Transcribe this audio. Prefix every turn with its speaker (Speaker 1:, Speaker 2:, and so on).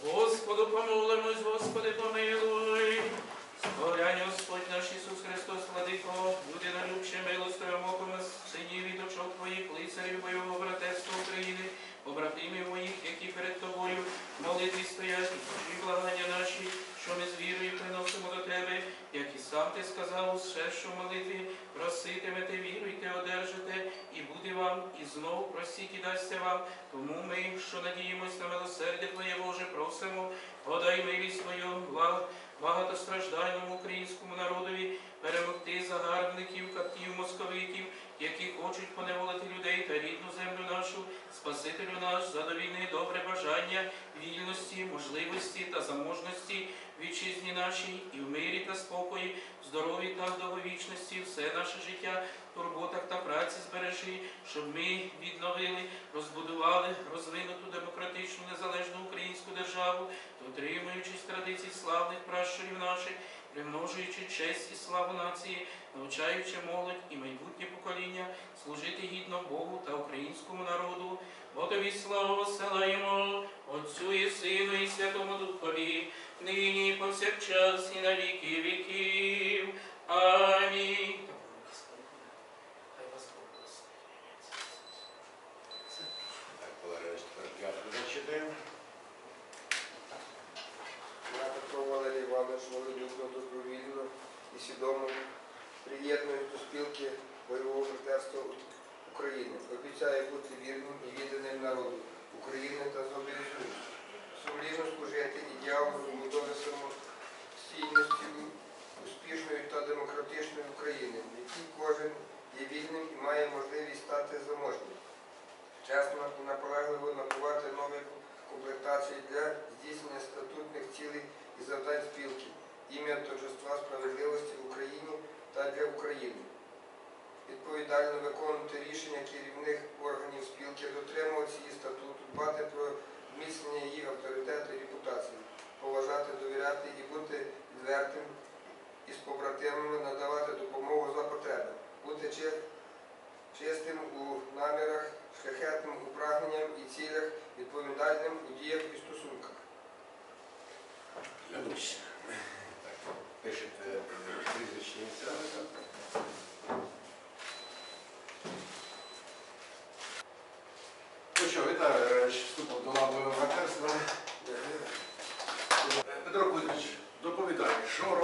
Speaker 1: Господу помолимось, Господи помилуй. Споврянь Господь наш Ісус Христос, Владико, люди налюбче милостивим оком синів і дочок Твоїх, лицарів бойового братерства України, побратимів моїх, які перед Тобою в молитві стоять, і почуй благання наші, що ми з вірою приносимо до Тебе, як і сам Ти сказав, усе, що в молитві проситимете, віруйте, одержите, і буде вам, і знову просіть, і дасться вам. Тому ми, що надіємось на милосердя Твоє, Боже, просимо, подай милість Твою, багатостраждальному українському народові, перемогти загарбників, катів, московитів, які хочуть поневолити людей та рідну землю нашу, Спасителю наш, задовільне добре бажання, вільності, можливості та заможності в вітчизні нашій, і в мирі та спокої, в здоров'ї та в довговічності, все наше життя, в турботах та праці збережи, щоб ми відновили, розбудували розвинуту демократичну незалежну українську державу, дотримуючись традицій славних пращурів наших, примножуючи честь і славу нації, навчаючи молодь і майбутнє покоління служити гідно Богу та українському народу. Бо Тобі славу посилаємо, Отцю і Сину і Святому Духові, нині і повсякчас і на віки віків. Амінь. Хай вас Бог благословить.
Speaker 2: Так, Валерійович, тепер клятву зачитуємо.
Speaker 3: Я, Петро Валерій Іванович, волелюбно, добровільно і свідомо приєднуюсь до спілки бойового братерства України. Обіцяю бути вірним і відданим народу України та зобов'язуюсь сумлінно служити ідеалу розбудови самостійності успішної та демократичної України, в якій кожен є вільним і має можливість стати заможнім. Чесно і наполегливо набувати нові комплектації для здійснення статутних цілей і завдань спілки, ім'я, торжества справедливості в Україні та для України. Відповідально виконувати рішення керівних органів спілки, дотримуватися її статуту, дбати про зміцнення її авторитету і репутації, поважати, довіряти і бути відвертим із побратимами, надавати допомогу за потреби, бути чистим у намірах, шляхетним у прагненням і цілях, відповідальним у діях і стосунках.
Speaker 2: Клянусь. Так, пишете прізвище ініціали. Ну що, вітаю, Валерійович, вступив до лавового братерства. Петро Кузьмич, доповідає, що